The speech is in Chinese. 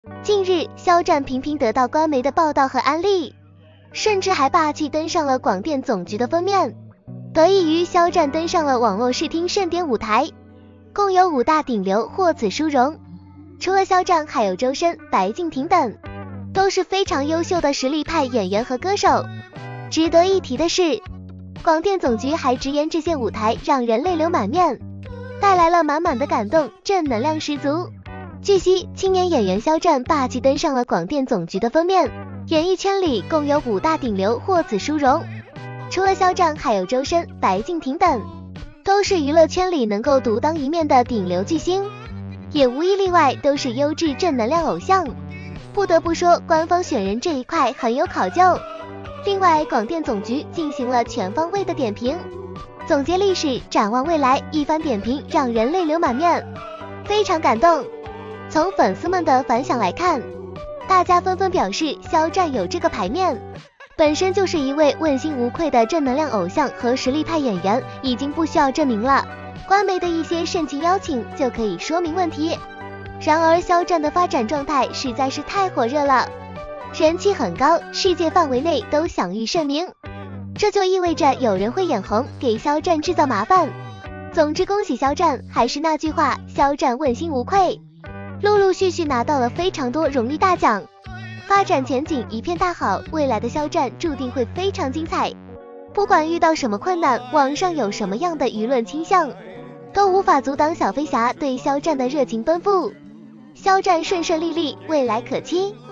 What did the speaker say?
近日，肖战频频得到官媒的报道和安利，甚至还霸气登上了广电总局的封面。得益于肖战登上了网络视听盛典舞台，共有5大顶流获此殊荣。除了肖战，还有周深、白敬亭等，都是非常优秀的实力派演员和歌手。值得一提的是，广电总局还直言这些舞台让人泪流满面，带来了满满的感动，正能量十足。据悉，青年演员肖战霸气登上了广电总局的封面，演艺圈里共有5大顶流获此殊荣。除了肖战，还有周深、白敬亭等，都是娱乐圈里能够独当一面的顶流巨星，也无一例外都是优质正能量偶像。不得不说，官方选人这一块很有考究。另外，广电总局进行了全方位的点评，总结历史，展望未来，一番点评让人泪流满面，非常感动。从粉丝们的反响来看，大家纷纷表示肖战有这个牌面，本身就是一位问心无愧的正能量偶像和实力派演员，已经不需要证明了，官媒的一些盛情邀请就可以说明问题。然而肖战的发展状态实在是太火热了，人气很高，世界范围内都享誉盛名，这就意味着有人会眼红，给肖战制造麻烦。总之恭喜肖战，还是那句话，肖战问心无愧，陆陆续续拿到了非常多荣誉大奖，发展前景一片大好，未来的肖战注定会非常精彩。不管遇到什么困难，网上有什么样的舆论倾向，都无法阻挡小飞侠对肖战的热情奔赴。肖战顺顺利利，未来可期。